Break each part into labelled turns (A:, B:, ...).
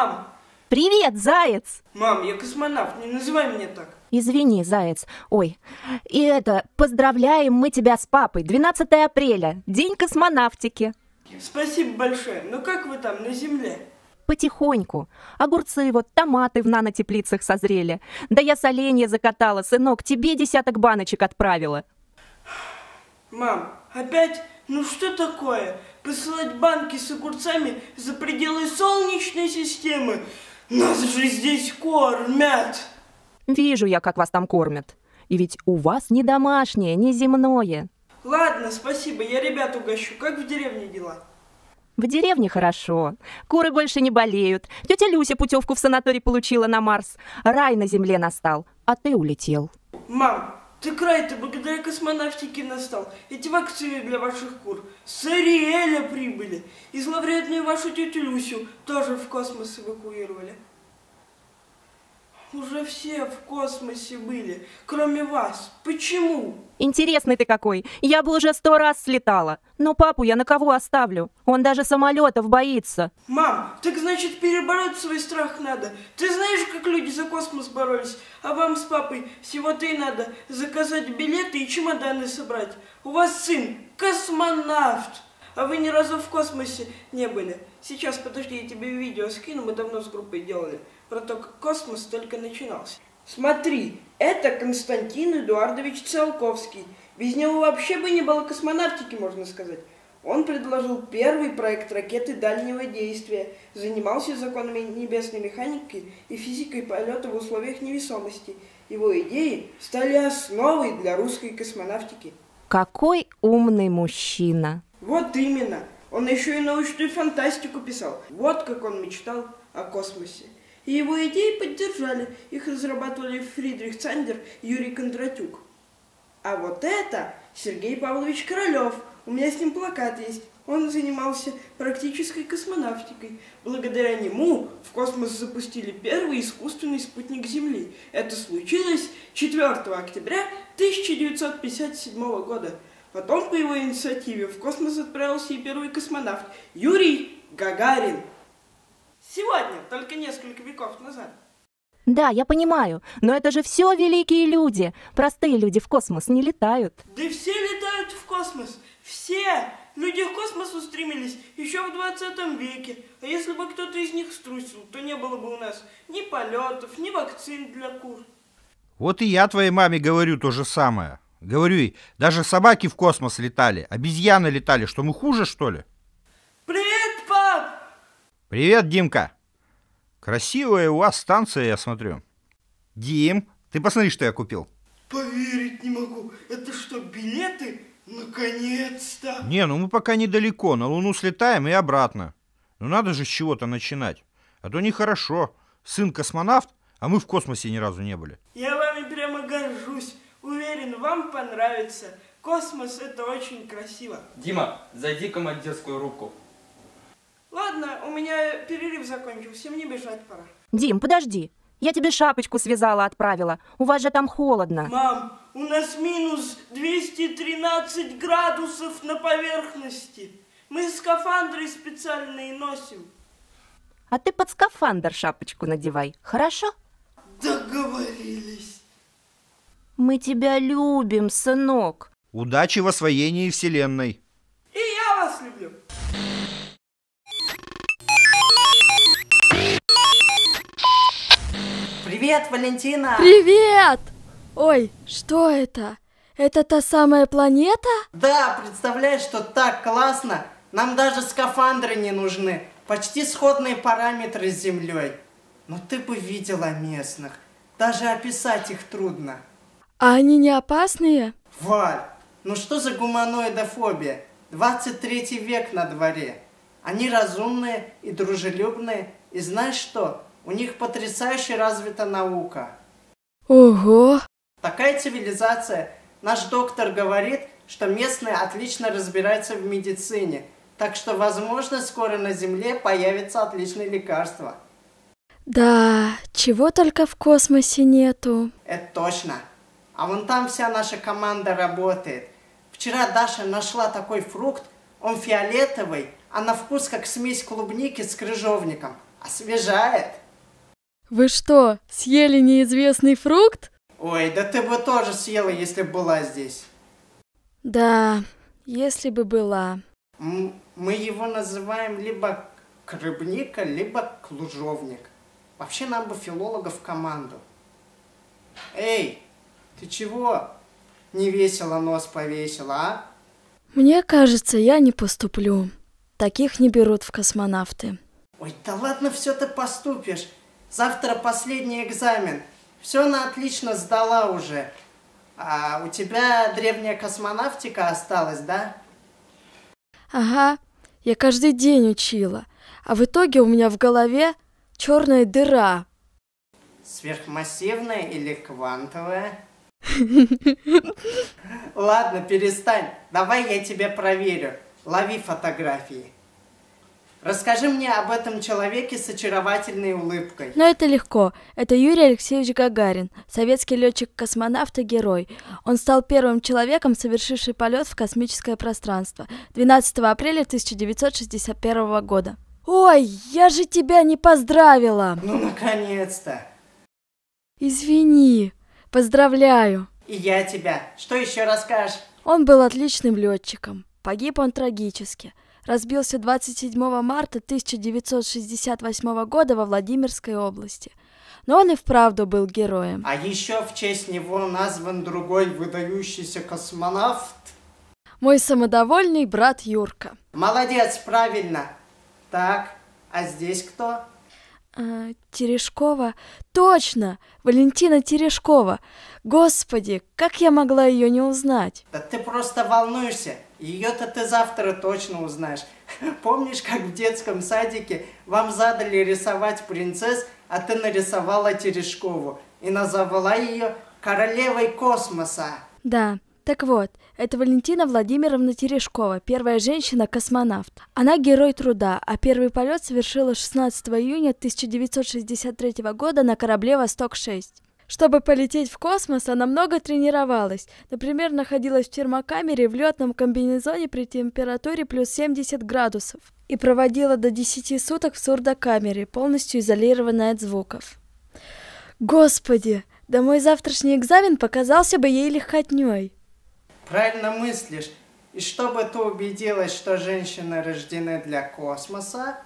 A: Мам!
B: Привет, заяц!
A: Мам, я космонавт, не называй меня так.
B: Извини, заяц. Ой, поздравляем мы тебя с папой. 12 апреля, день космонавтики.
A: Спасибо большое. Но как вы там, на Земле?
B: Потихоньку. Огурцы вот, томаты в нанотеплицах созрели. Да я соленья закатала, сынок, тебе 10 баночек отправила.
A: Мам, опять? Ну что такое? Посылать банки с огурцами за пределы Солнечной системы? Нас же здесь кормят!
B: Вижу я, как вас там кормят. И ведь у вас не домашнее, не земное.
A: Ладно, спасибо, я ребят угощу. Как в деревне дела?
B: В деревне хорошо. Куры больше не болеют. Тетя Люся путевку в санаторий получила на Марс. Рай на земле настал, а ты улетел.
A: Мам, ты край-то благодаря космонавтике настал. Эти вакцины для ваших кур с Ариэля прибыли. И зловредную вашу тетю Люсю тоже в космос эвакуировали. Уже все в космосе были, кроме вас. Почему?
B: Интересный ты какой. Я бы уже 100 раз слетала. Но папу я на кого оставлю? Он даже самолетов боится.
A: Мам, так значит перебороть свой страх надо. Ты знаешь, как люди за космос боролись? А вам с папой всего-то и надо заказать билеты и чемоданы собрать. У вас сын космонавт. А вы ни разу в космосе не были. Сейчас, подожди, я тебе видео скину, мы давно с группой делали. Про то, как космос только начинался. Смотри, это Константин Эдуардович Циолковский. Без него вообще бы не было космонавтики, можно сказать. Он предложил первый проект ракеты дальнего действия, занимался законами небесной механики и физикой полета в условиях невесомости. Его идеи стали основой для русской космонавтики.
B: Какой умный мужчина.
A: Вот именно. Он еще и научную фантастику писал. Вот как он мечтал о космосе. И его идеи поддержали. Их разрабатывали Фридрих Цандер и Юрий Кондратюк. А вот это Сергей Павлович Королев. У меня с ним плакат есть. Он занимался практической космонавтикой. Благодаря нему в космос запустили первый искусственный спутник Земли. Это случилось 4 октября 1957 года. Потом по его инициативе в космос отправился и первый космонавт Юрий Гагарин. Сегодня, только несколько веков назад.
B: Да, я понимаю, но это же все великие люди. Простые люди в космос не летают.
A: Да все летают в космос. Все. Люди в космос устремились еще в 20 веке. А если бы кто-то из них струсил, то не было бы у нас ни полетов, ни вакцин для кур.
C: Вот и я твоей маме говорю то же самое. Говорю ей, даже собаки в космос летали, обезьяны летали. Что, мы хуже, что ли?
A: Привет, пап!
C: Привет, Димка. Красивая у вас станция, я смотрю. Дим, ты посмотри, что я купил.
A: Поверить не могу. Это что, билеты? Наконец-то!
C: Не, ну мы пока недалеко, на Луну слетаем и обратно. Ну надо же с чего-то начинать. А то нехорошо. Сын космонавт, а мы в космосе ни разу не были.
A: Я вами прямо горжусь. Уверен, вам понравится. Космос — это очень красиво.
D: Дима, зайди в командирскую рубку.
A: Ладно, у меня перерыв закончился, мне бежать пора.
B: Дим, подожди. Я тебе шапочку связала, отправила. У вас же там холодно.
A: Мам, у нас минус 213 градусов на поверхности. Мы скафандры специальные носим.
B: А ты под скафандр шапочку надевай, хорошо?
A: Договорились.
B: Мы тебя любим, сынок.
C: Удачи в освоении Вселенной.
A: И я вас люблю.
E: Привет, Валентина!
F: Привет! Ой, что это? Это та самая планета?
E: Да, представляешь, что так классно. Нам даже скафандры не нужны. Почти сходные параметры с Землей. Но ты бы видела местных. Даже описать их трудно.
F: А они не опасные?
E: Валь, ну что за гуманоидофобия? 23 век на дворе. Они разумные и дружелюбные. И знаешь что? У них потрясающе развита наука.
F: Ого!
E: Такая цивилизация. Наш доктор говорит, что местные отлично разбираются в медицине. Так что, возможно, скоро на Земле появится отличное лекарство.
F: Да, чего только в космосе нету.
E: Это точно. А вон там вся наша команда работает. Вчера Даша нашла такой фрукт. Он фиолетовый, а на вкус как смесь клубники с крыжовником. Освежает.
F: Вы что, съели неизвестный фрукт?
E: Ой, да ты бы тоже съела, если б была здесь.
F: Да, если бы была.
E: Мы его называем либо крыбника, либо клужовник. Вообще нам бы филолога в команду. Эй, ты чего? Не весело нос повесила, а?
F: Мне кажется, я не поступлю. Таких не берут в космонавты.
E: Ой, да ладно, все ты поступишь. Завтра последний экзамен. Все на отлично сдала уже. А у тебя древняя космонавтика осталась, да?
F: Ага, я каждый день учила. А в итоге у меня в голове черная дыра.
E: Сверхмассивная или квантовая? Ладно, перестань. Давай я тебя проверю. Лови фотографии. Расскажи мне об этом человеке с очаровательной улыбкой.
F: Но это легко. Это Юрий Алексеевич Гагарин, советский летчик-космонавт и герой. Он стал первым человеком, совершивший полет в космическое пространство 12 апреля 1961 года. Ой, я же тебя не поздравила!
E: Ну, наконец-то!
F: Извини, поздравляю.
E: И я тебя. Что еще расскажешь?
F: Он был отличным летчиком. Погиб он трагически. Разбился 27 марта 1968 года во Владимирской области. Но он и вправду был героем.
E: А еще в честь него назван другой выдающийся космонавт.
F: Мой самодовольный брат Юрка.
E: Молодец, правильно. Так, а здесь кто?
F: Терешкова. Точно! Валентина Терешкова. Господи, как я могла ее не узнать?
E: Да ты просто волнуешься. Ее-то ты завтра точно узнаешь. Помнишь, как в детском садике вам задали рисовать принцесс, а ты нарисовала Терешкову и назвала ее королевой космоса?
F: Да, так вот, это Валентина Владимировна Терешкова, первая женщина-космонавт. Она герой труда, а первый полет совершила 16 июня 1963 года на корабле «Восток-6». Чтобы полететь в космос, она много тренировалась. Например, находилась в термокамере в летном комбинезоне при температуре плюс 70 градусов и проводила до 10 суток в сурдокамере, полностью изолированной от звуков. Господи, да мой завтрашний экзамен показался бы ей легкотней.
E: Правильно мыслишь. И чтобы ты убедилась, что женщины рождены для космоса...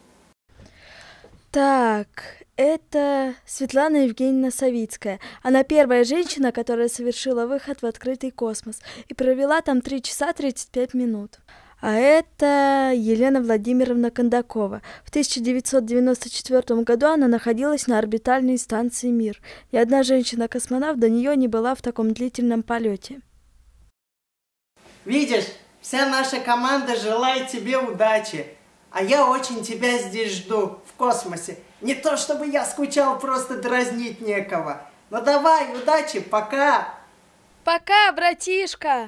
F: Так, это Светлана Евгеньевна Савицкая. Она первая женщина, которая совершила выход в открытый космос и провела там 3 часа 35 минут. А это Елена Владимировна Кондакова. В 1994 году она находилась на орбитальной станции «Мир». Ни одна женщина-космонавт до нее не была в таком длительном полете.
E: Видишь, вся наша команда желает тебе удачи. А я очень тебя здесь жду, в космосе. Не то чтобы я скучал, просто дразнить некого. Ну давай, удачи, пока!
F: Пока, братишка!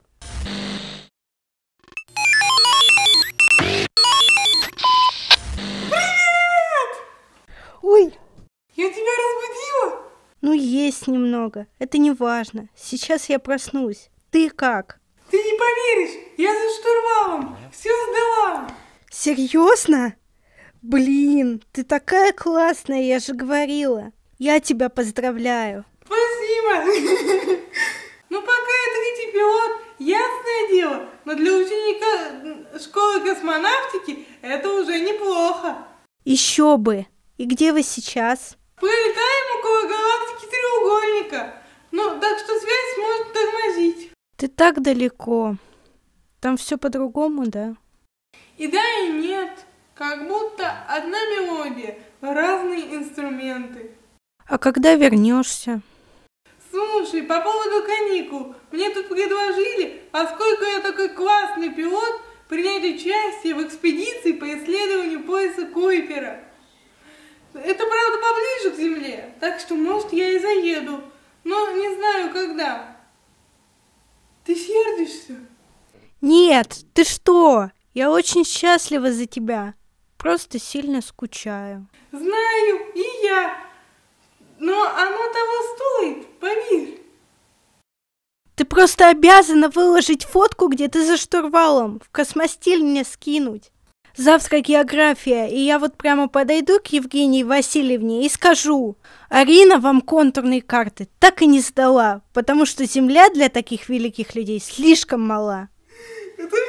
G: Ой,
A: Я тебя разбудила?
G: ну есть немного. Это не важно. Сейчас я проснусь. Ты как?
A: Ты не поверишь, я за штурвалом, все сдала.
G: Серьезно? Блин, ты такая классная, я же говорила. Я тебя поздравляю.
A: Спасибо. Ну пока я третий пилот, ясное дело, но для ученика школы космонавтики это уже неплохо.
G: Еще бы. И где вы сейчас?
A: Пролетаем около галактики треугольника, ну так что связь может тормозить.
G: Ты так далеко. Там все по-другому, да?
A: И да, и нет, как будто одна мелодия, разные инструменты.
G: А когда вернешься?
A: Слушай, по поводу каникул, мне тут предложили, поскольку я такой классный пилот, принять участие в экспедиции по исследованию пояса Куйпера. Это, правда, поближе к Земле, так что, может, я и заеду, но не знаю, когда. Ты сердишься?
G: Нет, ты что? Я очень счастлива за тебя. Просто сильно скучаю.
A: Знаю, и я. Но оно того стоит, поверь.
G: Ты просто обязана выложить фотку, где ты за штурвалом. В космостиль мне скинуть. Завтра география, и я вот прямо подойду к Евгении Васильевне и скажу: Арина вам контурные карты так и не сдала, потому что Земля для таких великих людей слишком мала.
A: Это